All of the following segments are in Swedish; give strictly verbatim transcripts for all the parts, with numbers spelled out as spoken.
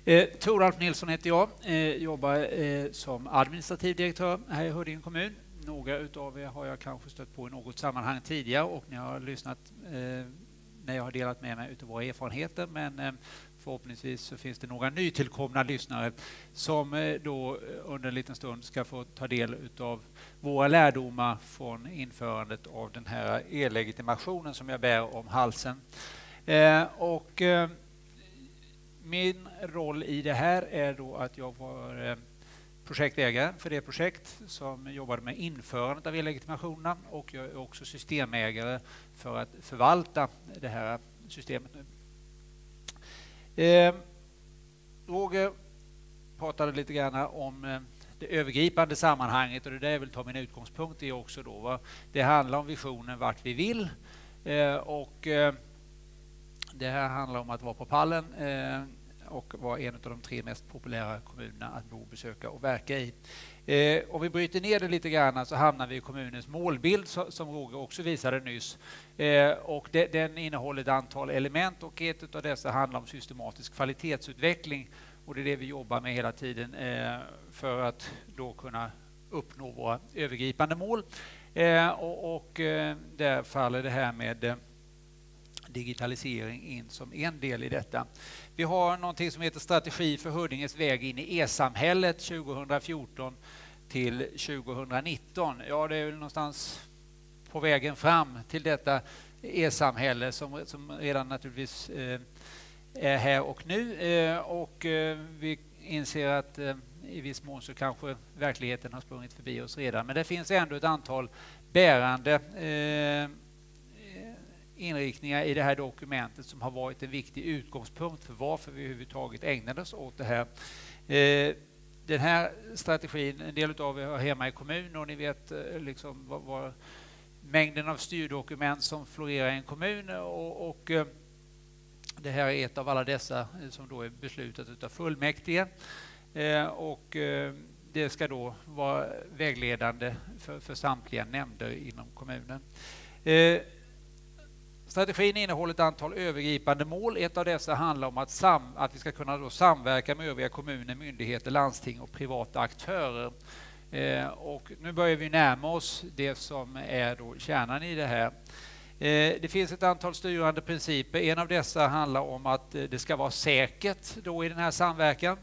Eh, Toralf Nilsson heter jag, eh, jobbar eh, som administrativ direktör här i Huddinge kommun. Några utav er har jag kanske stött på i något sammanhang tidigare och ni har lyssnat eh, när jag har delat med mig utav våra erfarenheter, men eh, förhoppningsvis så finns det några nytillkomna lyssnare som eh, då under en liten stund ska få ta del utav våra lärdomar från införandet av den här e-legitimationen som jag bär om halsen. Eh, och eh, min roll i det här är då att jag var eh, projektägare för det projekt som jobbade med införandet av e-legitimationerna, och jag är också systemägare för att förvalta det här systemet nu. Eh, Roger pratade lite grann om eh, det övergripande sammanhanget, och det där jag vill ta min utgångspunkt i också då. Va? Det handlar om visionen vart vi vill, eh, och eh, det här handlar om att vara på pallen eh, och vara en av de tre mest populära kommunerna att bo, besöka och verka i. Eh, om vi bryter ner det lite grann så hamnar vi i kommunens målbild så, som Roger också visade nyss. Eh, och det, den innehåller ett antal element, och ett av dessa handlar om systematisk kvalitetsutveckling. Och det är det vi jobbar med hela tiden eh, för att då kunna uppnå våra övergripande mål. Eh, och och eh, där faller det här med eh, digitalisering in som en del i detta. Vi har någonting som heter Strategi för Huddinges väg in i e-samhället tjugohundrafjorton till tjugohundranitton. Ja, det är väl någonstans på vägen fram till detta e-samhälle som, som redan naturligtvis eh, är här och nu. Eh, och eh, vi inser att eh, i viss mån så kanske verkligheten har sprungit förbi oss redan. Men det finns ändå ett antal bärande eh, inriktningar i det här dokumentet som har varit en viktig utgångspunkt för varför vi överhuvudtaget ägnade oss åt det här. Eh, den här strategin, en del av er har hemma i kommun, och ni vet eh, liksom vad, vad mängden av styrdokument som florerar i en kommun, och, och eh, det här är ett av alla dessa som då är beslutat utav fullmäktige, eh, och eh, det ska då vara vägledande för, för samtliga nämnder inom kommunen. Eh, Strategin innehåller ett antal övergripande mål. Ett av dessa handlar om att, sam, att vi ska kunna då samverka med övriga kommuner, myndigheter, landsting och privata aktörer. Eh, och nu börjar vi närma oss det som är då kärnan i det här. Eh, det finns ett antal styrande principer. En av dessa handlar om att eh, det ska vara säkert då i den här samverkan.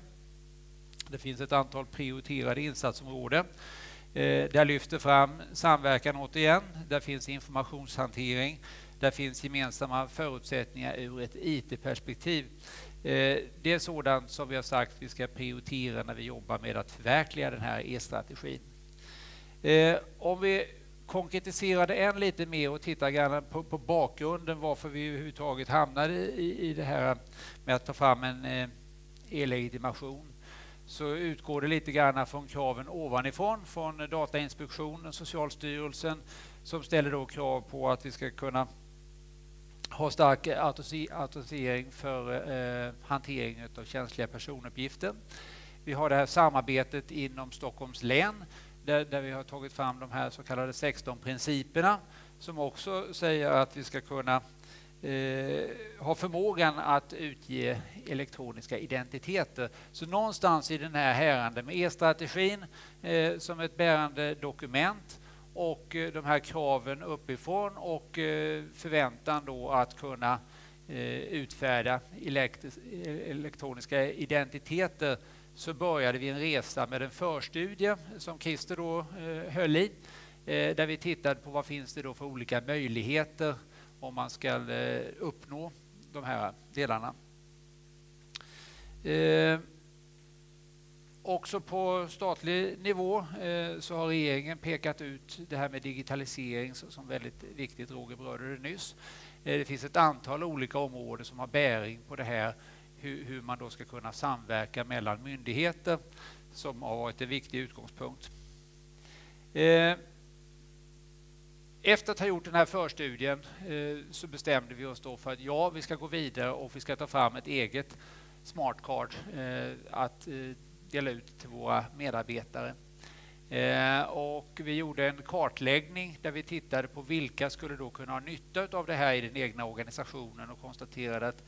Det finns ett antal prioriterade insatsområden. Eh, där lyfter fram samverkan återigen. Där finns informationshantering. Där finns gemensamma förutsättningar ur ett I T-perspektiv. Eh, det är sådant som vi har sagt vi ska prioritera när vi jobbar med att förverkliga den här e-strategin. Eh, om vi konkretiserar det än lite mer och tittar grann på, på bakgrunden varför vi överhuvudtaget hamnade i, i det här med att ta fram en eh, e-legitimation, så utgår det lite grann från kraven ovanifrån, från Datainspektionen, Socialstyrelsen, som ställer då krav på att vi ska kunna ha stark autentisering för eh, hantering av känsliga personuppgifter. Vi har det här samarbetet inom Stockholms län där, där vi har tagit fram de här så kallade sexton principerna som också säger att vi ska kunna eh, ha förmågan att utge elektroniska identiteter. Så någonstans i den här härande med e-strategin eh, som ett bärande dokument, och de här kraven uppifrån och förväntan då att kunna utfärda elektroniska identiteter, så började vi en resa med en förstudie som Christer då höll i, där vi tittade på vad finns det då för olika möjligheter om man ska uppnå de här delarna. Också på statlig nivå eh, så har regeringen pekat ut det här med digitalisering som väldigt viktigt. Roger berörde det nyss. Eh, det finns ett antal olika områden som har bäring på det här, hur, hur man då ska kunna samverka mellan myndigheter, som har varit en viktig utgångspunkt. Eh, efter att ha gjort den här förstudien eh, så bestämde vi oss då för att ja, vi ska gå vidare och vi ska ta fram ett eget smart card eh, att eh, dela ut till våra medarbetare. Eh, och vi gjorde en kartläggning där vi tittade på vilka skulle då kunna ha nytta av det här i den egna organisationen, och konstaterade att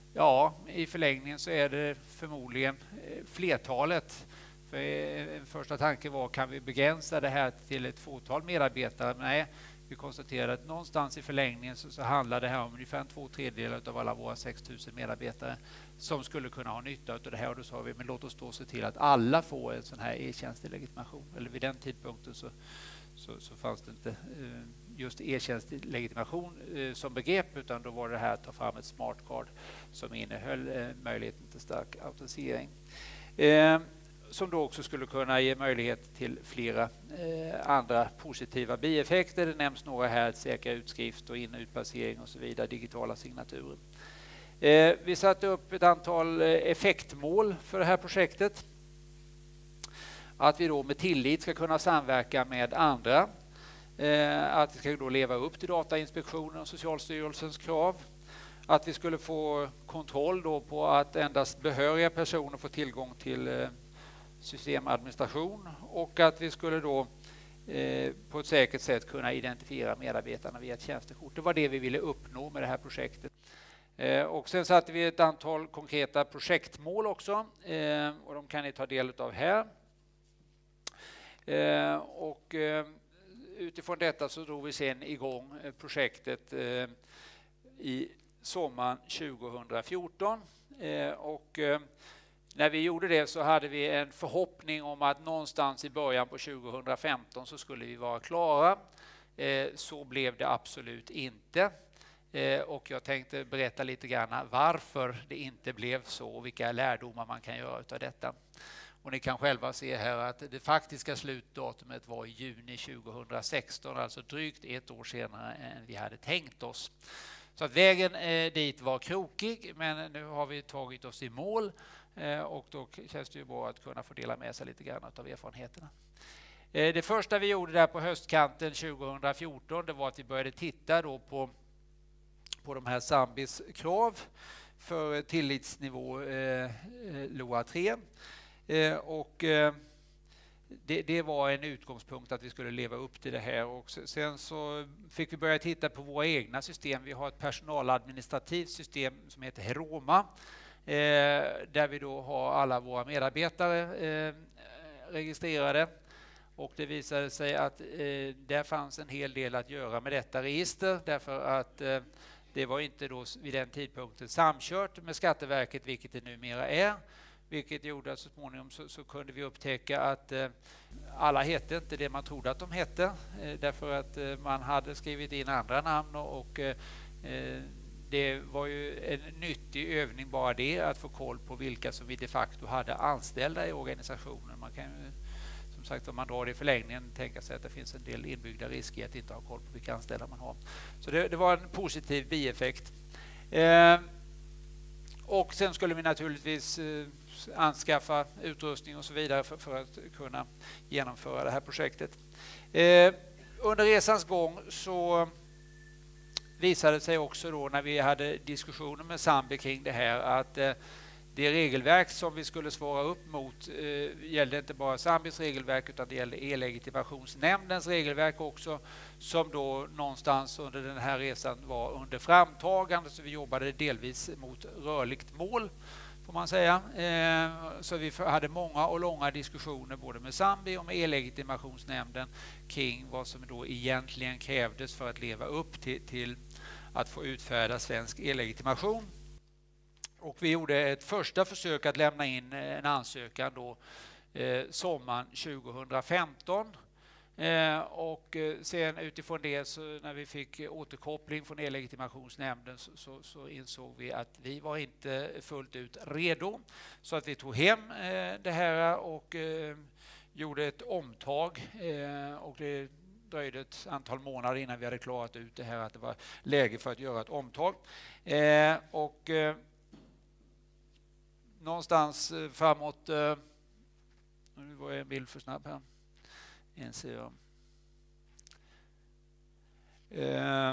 Ja, i förlängningen så är det förmodligen flertalet. För en första tanke var, kan vi begränsa det här till ett fåtal medarbetare? Nej, vi konstaterar att någonstans i förlängningen så, så handlar det här om ungefär två tredjedelar av alla våra sex tusen medarbetare som skulle kunna ha nytta av det här. Och då sa vi, men låt oss då se till att alla får en sån här e-tjänstelegitimation. Eller vid den tidpunkten så, så, så fanns det inte just e-tjänstelegitimation som begrepp, utan då var det här att ta fram ett smart card som innehöll möjligheten till stark autentisering. Som då också skulle kunna ge möjlighet till flera eh, andra positiva bieffekter. Det nämns några här, säkra utskrift och in- och utplacering och så vidare, digitala signaturer. Eh, vi satte upp ett antal effektmål för det här projektet. Att vi då med tillit ska kunna samverka med andra. Eh, att vi ska då leva upp till Datainspektionen och Socialstyrelsens krav. Att vi skulle få kontroll då på att endast behöriga personer får tillgång till eh, systemadministration, och att vi skulle då eh, på ett säkert sätt kunna identifiera medarbetarna via ett tjänstekort. Det var det vi ville uppnå med det här projektet. Eh, och sen satte vi ett antal konkreta projektmål också, eh, och de kan ni ta del av här. Eh, och eh, utifrån detta så drog vi sen igång projektet eh, i sommaren tjugohundrafjorton. Eh, och eh, När vi gjorde det så hade vi en förhoppning om att någonstans i början på tjugohundrafemton så skulle vi vara klara. Så blev det absolut inte. Och jag tänkte berätta lite grann varför det inte blev så och vilka lärdomar man kan göra av detta. Och ni kan själva se här att det faktiska slutdatumet var i juni tjugohundrasexton, alltså drygt ett år senare än vi hade tänkt oss. Så att vägen dit var krokig, men nu har vi tagit oss i mål. Och då känns det ju bra att kunna få dela med sig lite grann av erfarenheterna. Det första vi gjorde där på höstkanten tjugohundrafjorton, det var att vi började titta då på, på de här Sambis krav för tillitsnivå eh, L O A tre. Eh, och eh, det, det var en utgångspunkt att vi skulle leva upp till det här. Och sen så fick vi börja titta på våra egna system. Vi har ett personaladministrativt system som heter Heroma. Eh, där vi då har alla våra medarbetare eh, registrerade, och det visade sig att eh, där fanns en hel del att göra med detta register, därför att eh, det var inte då vid den tidpunkten samkört med Skatteverket, vilket det numera är, vilket gjorde att så småningom så, så kunde vi upptäcka att eh, alla hette inte det man trodde att de hette, eh, därför att eh, man hade skrivit in andra namn och, och eh, det var ju en nyttig övning bara det, att få koll på vilka som vi de facto hade anställda i organisationen. Man kan ju, som sagt, om man drar det i förlängningen, tänka sig att det finns en del inbyggda risker att inte ha koll på vilka anställda man har. Så det, det var en positiv bieffekt. Eh, och sen skulle vi naturligtvis eh, anskaffa utrustning och så vidare för, för att kunna genomföra det här projektet. Eh, under resans gång så visade sig också då, när vi hade diskussioner med Sambi kring det här, att eh, det regelverk som vi skulle svara upp mot eh, gällde inte bara Sambis regelverk, utan det gällde E-legitimationsnämndens regelverk också, som då någonstans under den här resan var under framtagande, så vi jobbade delvis mot rörligt mål, får man säga. Eh, så vi hade många och långa diskussioner både med Sambi och med E-legitimationsnämnden kring vad som då egentligen krävdes för att leva upp till, till att få utfärda svensk e-legitimation. Och vi gjorde ett första försök att lämna in en ansökan då eh, sommaren tjugohundrafemton. Eh, och sen utifrån det, så när vi fick återkoppling från E-legitimationsnämnden så, så, så insåg vi att vi var inte fullt ut redo. Så att vi tog hem eh, det här och eh, gjorde ett omtag. Eh, och det dröjde ett antal månader innan vi hade klarat ut det här, att det var läge för att göra ett omtag. Eh, och eh, någonstans framåt, eh, nu var jag en bild för snabb här. En ser jag. Eh,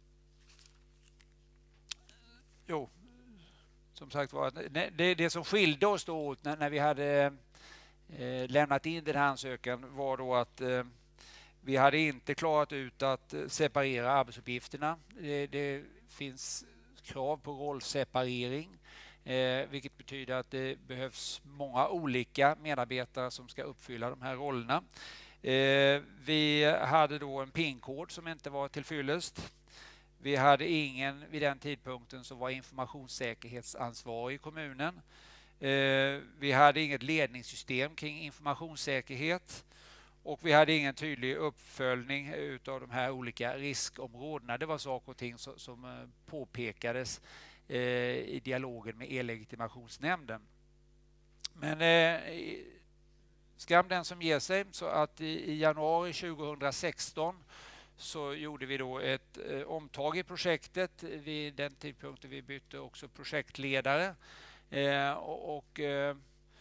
jo, som sagt var, det, det som skilde oss då åt när, när vi hade eh, lämnat in den här ansökan var då att eh, vi hade inte klarat ut att separera arbetsuppgifterna. Det, det finns krav på rollseparering. Eh, vilket betyder att det behövs många olika medarbetare som ska uppfylla de här rollerna. Eh, vi hade då en PIN-kod som inte var tillfyllest. Vi hade ingen vid den tidpunkten som var informationssäkerhetsansvarig i kommunen. Eh, vi hade inget ledningssystem kring informationssäkerhet. Och vi hade ingen tydlig uppföljning utav de här olika riskområdena. Det var saker och ting som, som påpekades eh, i dialogen med e-legitimationsnämnden. Men eh, skam den som ger sig, så att i, i januari tjugohundrasexton så gjorde vi då ett eh, omtag i projektet. Vid den tidpunkten vi bytte också projektledare eh, och, och eh,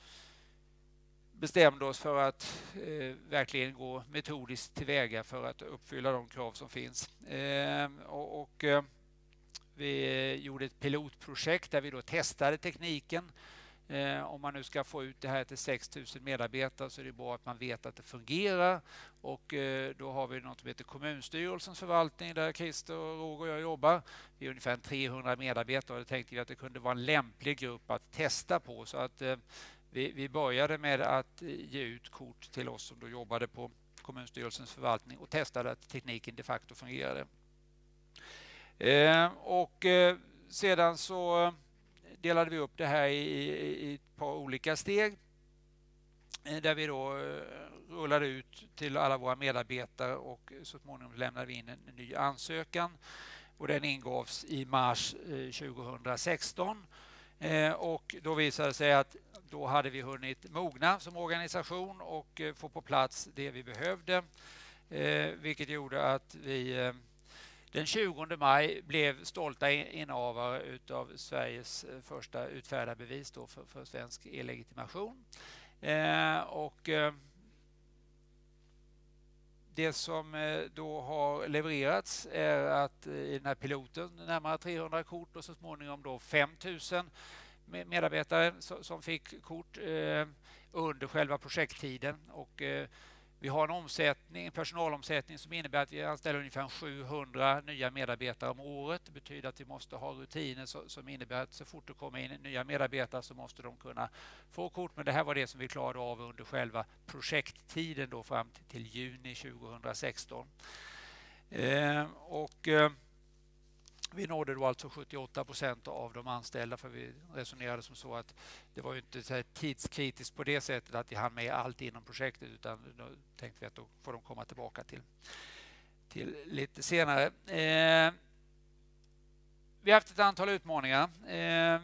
bestämde oss för att eh, verkligen gå metodiskt tillväga för att uppfylla de krav som finns. Eh, och, och eh, vi gjorde ett pilotprojekt där vi då testade tekniken. Eh, om man nu ska få ut det här till sex tusen medarbetare så är det bra att man vet att det fungerar. Och eh, då har vi något som heter kommunstyrelsens förvaltning där Christer och Roger och jag jobbar. Vi är ungefär trehundra medarbetare och det tänkte vi att det kunde vara en lämplig grupp att testa på. Så att eh, vi, vi började med att ge ut kort till oss som då jobbade på kommunstyrelsens förvaltning och testade att tekniken de facto fungerade. Eh, och eh, sedan så delade vi upp det här i, i, i ett par olika steg där vi då rullade ut till alla våra medarbetare och så småningom lämnade vi in en, en ny ansökan och den ingavs i mars eh, tjugohundrasexton eh, och då visade det sig att då hade vi hunnit mogna som organisation och eh, få på plats det vi behövde eh, vilket gjorde att vi eh, den tjugonde maj blev stolta innehavare utav Sveriges första utfärdade bevis då för, för svensk e-legitimation. Eh, och eh, det som eh, då har levererats är att eh, i den här piloten närmare trehundra kort och så småningom då fem tusen medarbetare som, som fick kort eh, under själva projekttiden och eh, vi har en omsättning, en personalomsättning som innebär att vi anställer ungefär sjuhundra nya medarbetare om året. Det betyder att vi måste ha rutiner som innebär att så fort det kommer in nya medarbetare så måste de kunna få kort. Men det här var det som vi klarade av under själva projekttiden då fram till juni tjugohundrasexton. Eh, och eh, vi nådde då alltså sjuttioåtta procent av de anställda för vi resonerade som så att det var ju inte så här tidskritiskt på det sättet att vi hann med allt inom projektet utan då tänkte vi att då får de komma tillbaka till, till lite senare. Eh, vi har haft ett antal utmaningar eh,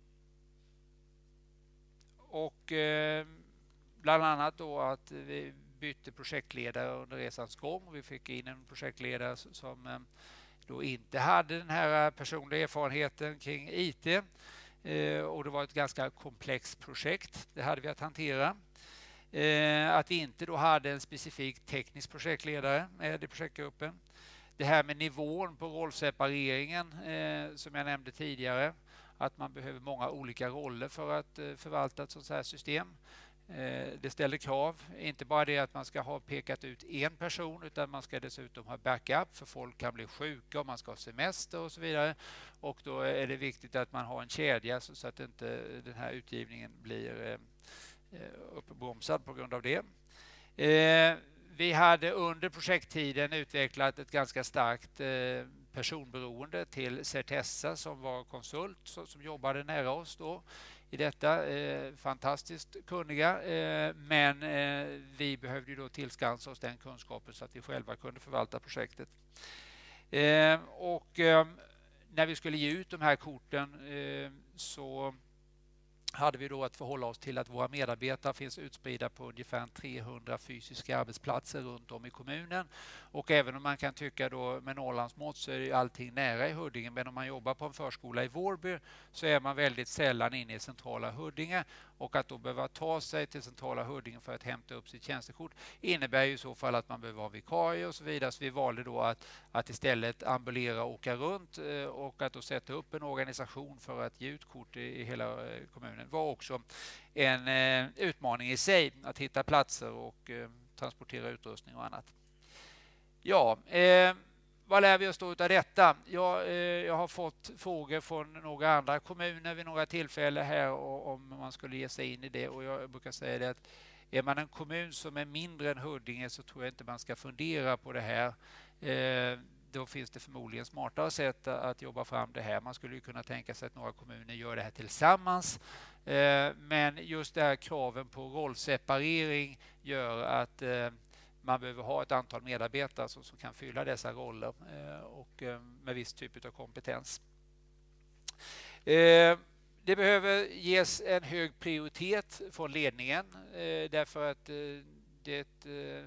och eh, bland annat då att vi bytte projektledare under resans gång och vi fick in en projektledare som eh, då inte hade den här personliga erfarenheten kring I T eh, och det var ett ganska komplext projekt. Det hade vi att hantera. Eh, att vi inte då hade en specifik teknisk projektledare med i projektgruppen. Det här med nivån på rollsepareringen eh, som jag nämnde tidigare. Att man behöver många olika roller för att eh, förvalta ett sådant här system. Det ställer krav, inte bara det att man ska ha pekat ut en person utan man ska dessutom ha backup för folk kan bli sjuka och man ska ha semester och så vidare. Och då är det viktigt att man har en kedja så att inte den här utgivningen blir uppbromsad på grund av det. Vi hade under projekttiden utvecklat ett ganska starkt personberoende till Certessa som var konsult som jobbade nära oss då i detta. Eh, fantastiskt kunniga eh, men eh, vi behövde ju då tillskansa oss den kunskapen så att vi själva kunde förvalta projektet. Eh, och eh, när vi skulle ge ut de här korten eh, så hade vi då att förhålla oss till att våra medarbetare finns utspridda på ungefär trehundra fysiska arbetsplatser runt om i kommunen. Och även om man kan tycka då med Norrlandsmått så är allting nära i Huddinge, men om man jobbar på en förskola i Vårby så är man väldigt sällan inne i centrala Huddinge och att då behöva ta sig till centrala Huddinge för att hämta upp sitt tjänstekort innebär ju i så fall att man behöver ha vikarie och så vidare. Så vi valde då att, att istället ambulera och åka runt och att då sätta upp en organisation för att ge ut kort i, i hela kommunen. Det var också en eh, utmaning i sig att hitta platser och eh, transportera utrustning och annat. Ja, eh, vad vad lär vi oss då av detta? Jag, eh, jag har fått frågor från några andra kommuner vid några tillfällen här och, om man skulle ge sig in i det. Och jag brukar säga det att är man en kommun som är mindre än Huddinge så tror jag inte man ska fundera på det här. Eh, då finns det förmodligen smartare sätt att jobba fram det här. Man skulle ju kunna tänka sig att några kommuner gör det här tillsammans. Eh, men just det här kraven på rollseparering gör att eh, man behöver ha ett antal medarbetare som, som kan fylla dessa roller eh, och eh, med viss typ av kompetens. Eh, det behöver ges en hög prioritet från ledningen eh, därför att eh, det eh,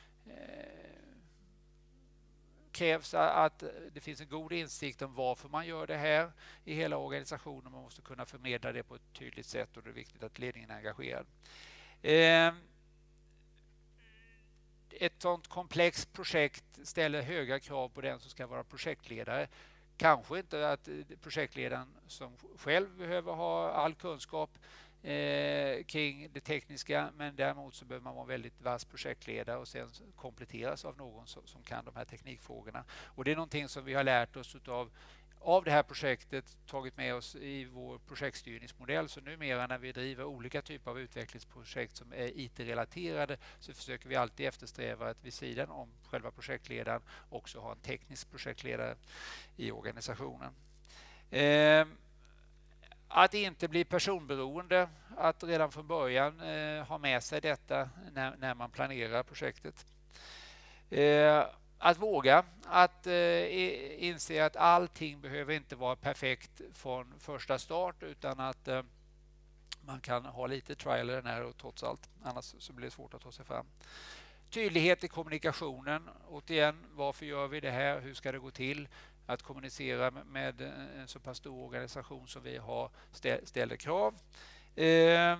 krävs att det finns en god insikt om varför man gör det här i hela organisationen. Man måste kunna förmedla det på ett tydligt sätt och det är viktigt att ledningen är engagerad. Eh, Ett sådant komplext projekt ställer höga krav på den som ska vara projektledare. Kanske inte att projektledaren som själv behöver ha all kunskap eh, kring det tekniska, men däremot så behöver man vara väldigt vass projektledare och sen kompletteras av någon som, som kan de här teknikfrågorna. Och det är någonting som vi har lärt oss utav av det här projektet, tagit med oss i vår projektstyrningsmodell. Så numera när vi driver olika typer av utvecklingsprojekt som är I T-relaterade så försöker vi alltid eftersträva att vid sidan om själva projektledaren också ha en teknisk projektledare i organisationen. Eh, att inte bli personberoende, att redan från början eh, ha med sig detta när, när man planerar projektet. Eh, Att våga, att eh, inse att allting behöver inte vara perfekt från första start utan att eh, man kan ha lite trial and error trots allt, annars så blir det svårt att ta sig fram. Tydlighet i kommunikationen, återigen, varför gör vi det här, hur ska det gå till? Att kommunicera med en så pass stor organisation som vi har ställer krav. Eh,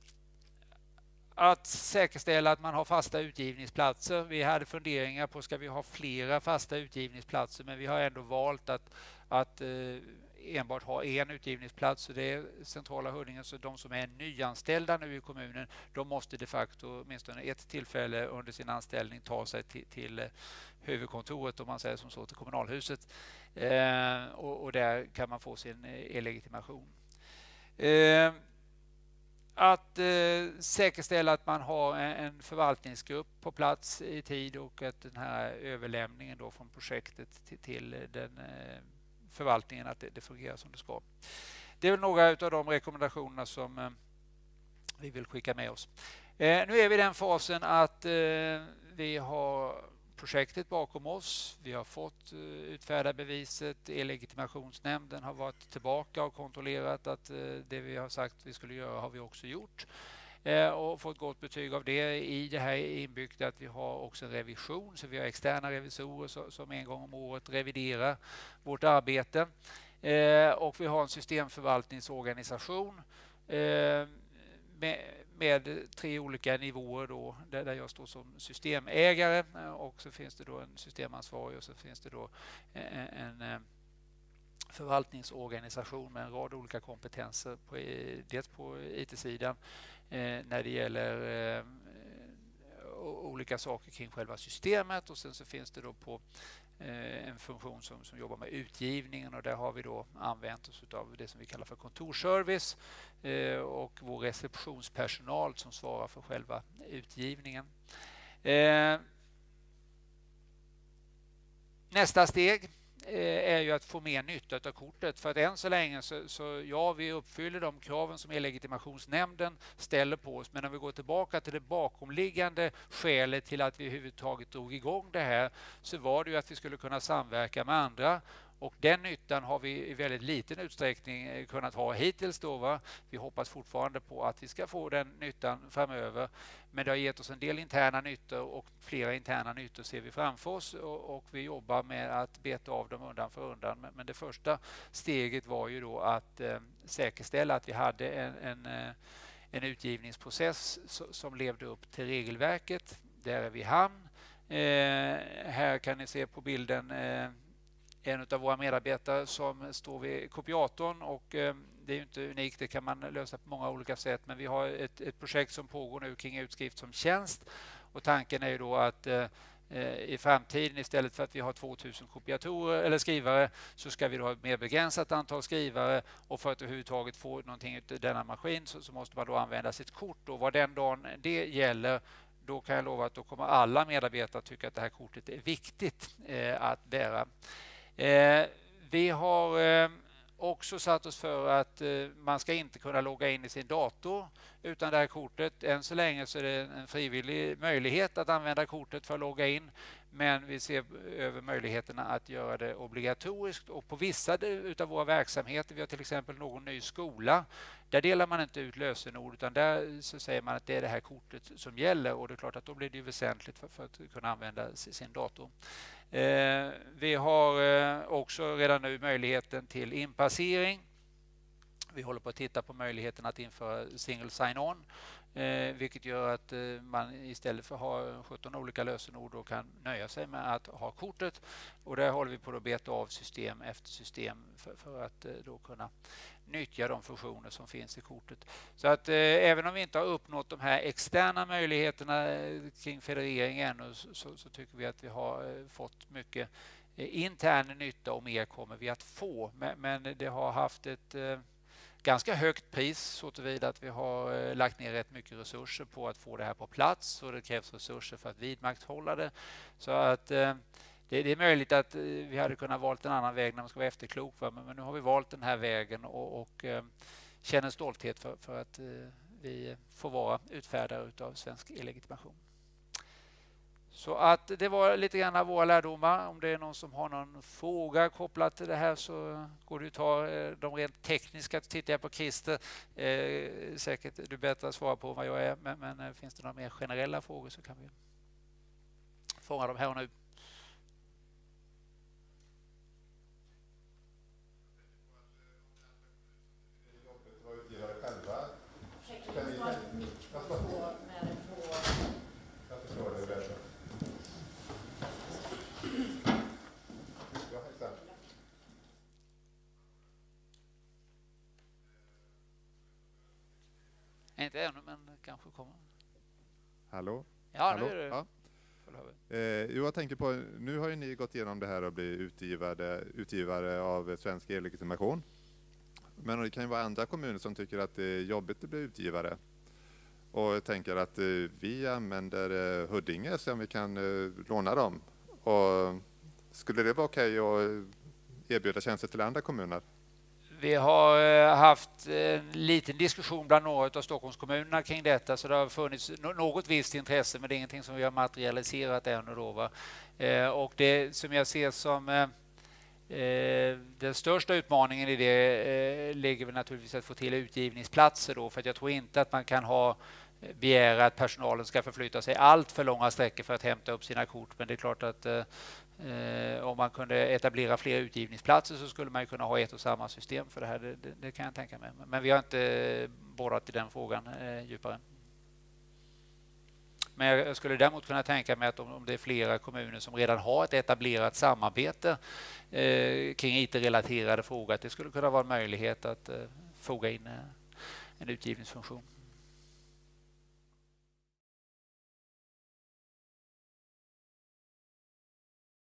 Att säkerställa att man har fasta utgivningsplatser. Vi hade funderingar på ska vi ha flera fasta utgivningsplatser, men vi har ändå valt att, att eh, enbart ha en utgivningsplats. Så det är centrala Huddinge, så de som är nyanställda nu i kommunen, de måste de facto åtminstone ett tillfälle under sin anställning ta sig till, till huvudkontoret, om man säger som så, till kommunalhuset. Eh, och, och där kan man få sin e-legitimation. Eh, Att eh, säkerställa att man har en, en förvaltningsgrupp på plats i tid och att den här överlämningen då från projektet till, till den eh, förvaltningen, att det, det fungerar som det ska. Det är väl några av de rekommendationerna som eh, vi vill skicka med oss. Eh, nu är vi i den fasen att eh, vi har projektet bakom oss. Vi har fått uh, utfärda beviset. E-legitimationsnämnden har varit tillbaka och kontrollerat att uh, det vi har sagt vi skulle göra har vi också gjort. Uh, och fått gott betyg av det. I det här är inbyggt att vi har också en revision. Så vi har externa revisorer så, som en gång om året reviderar vårt arbete. Uh, och vi har en systemförvaltningsorganisation uh, med, med tre olika nivåer då, där jag står som systemägare och så finns det då en systemansvarig och så finns det då en, en förvaltningsorganisation med en rad olika kompetenser på, dels på I T-sidan eh, när det gäller eh, olika saker kring själva systemet och sen så finns det då på eh, en funktion som, som jobbar med utgivningen och där har vi då använt oss av det som vi kallar för kontorsservice eh, och vår receptionspersonal som svarar för själva utgivningen. Eh, nästa steg är ju att få mer nytta av kortet. För att än så länge så, så ja, vi uppfyller de kraven som E-legitimationsnämnden ställer på oss. Men om vi går tillbaka till det bakomliggande skälet till att vi överhuvudtaget drog igång det här så var det ju att vi skulle kunna samverka med andra. Och den nyttan har vi i väldigt liten utsträckning kunnat ha hittills då, va? Vi hoppas fortfarande på att vi ska få den nyttan framöver. Men det har gett oss en del interna nyttor och flera interna nyttor ser vi framför oss och, och vi jobbar med att beta av dem undan för undan. Men, men det första steget var ju då att eh, säkerställa att vi hade en, en, eh, en utgivningsprocess so, som levde upp till regelverket. Där är vi i hamn. Eh, här kan ni se på bilden eh, en av våra medarbetare som står vid kopiatorn och eh, det är ju inte unikt, det kan man lösa på många olika sätt, men vi har ett, ett projekt som pågår nu kring utskrift som tjänst och tanken är ju då att eh, I framtiden, istället för att vi har tvåtusen kopiatorer eller skrivare, så ska vi då ha ett mer begränsat antal skrivare, och för att överhuvudtaget få någonting ut av denna maskin så, så måste man då använda sitt kort, och vad den dagen det gäller, då kan jag lova att då kommer alla medarbetare tycka att det här kortet är viktigt eh, att bära. Eh, vi har eh, också satt oss för att eh, man ska inte kunna logga in i sin dator utan det här kortet. Än så länge så är det en frivillig möjlighet att använda kortet för att logga in, men vi ser över möjligheterna att göra det obligatoriskt, och på vissa utav våra verksamheter, vi har till exempel någon ny skola, där delar man inte ut lösenord, utan där så säger man att det är det här kortet som gäller, och det är klart att då blir det ju väsentligt för, för att kunna använda sin dator. Eh, vi har eh, också redan nu möjligheten till inpassering. Vi håller på att titta på möjligheten att införa single sign-on, eh, vilket gör att eh, man istället för att ha sjutton olika lösenord då kan nöja sig med att ha kortet. Och där håller vi på att beta av system efter system för, för att eh, då kunna nyttja de funktioner som finns i kortet. Så att eh, även om vi inte har uppnått de här externa möjligheterna eh, kring federering ännu, så, så tycker vi att vi har eh, fått mycket eh, intern nytta, och mer kommer vi att få. Men, men det har haft ett eh, ganska högt pris, så tillvida att vi har eh, lagt ner rätt mycket resurser på att få det här på plats, och det krävs resurser för att vidmakthålla det. Så att eh, det, det är möjligt att eh, vi hade kunnat valt en annan väg när man ska vara efterklok, va? Men, men nu har vi valt den här vägen, och, och eh, känner stolthet för, för att eh, vi får vara utfärdare av svensk e-legitimation. Så att det var lite grann av våra lärdomar. Om det är någon som har någon fråga kopplat till det här, så går det att ta de rent tekniska. Tittar jag på Christer, eh, säkert du bättre att svara på vad jag är, men, men finns det några mer generella frågor så kan vi fånga dem här och nu. Inte ännu, men kanske kommer. Hallå? Ja, Hallå? nu är det. Ja. Eh, jo, jag tänker på, nu har ju ni gått igenom det här och blivit utgivare, utgivare av svensk e-legitimation. Men det kan ju vara andra kommuner som tycker att det är jobbigt att bli utgivare. Och jag tänker att eh, vi använder eh, Huddinge, så om vi kan eh, låna dem. Och skulle det vara okej att erbjuda tjänster till andra kommuner? Vi har haft en liten diskussion bland några av Stockholmskommunerna kring detta, så det har funnits något visst intresse, men det är ingenting som vi har materialiserat ännu då, va? Eh, och det som jag ser som eh, den största utmaningen i det eh, ligger väl naturligtvis att få till utgivningsplatser då, för att jag tror inte att man kan ha begära att personalen ska förflytta sig allt för långa sträckor för att hämta upp sina kort, men det är klart att eh, om man kunde etablera fler utgivningsplatser så skulle man ju kunna ha ett och samma system för det här, det, det, det kan jag tänka mig. Men vi har inte borrat i den frågan eh, djupare. Men jag skulle däremot kunna tänka mig att om, om det är flera kommuner som redan har ett etablerat samarbete eh, kring I T-relaterade frågor, att det skulle kunna vara en möjlighet att eh, foga in eh, en utgivningsfunktion.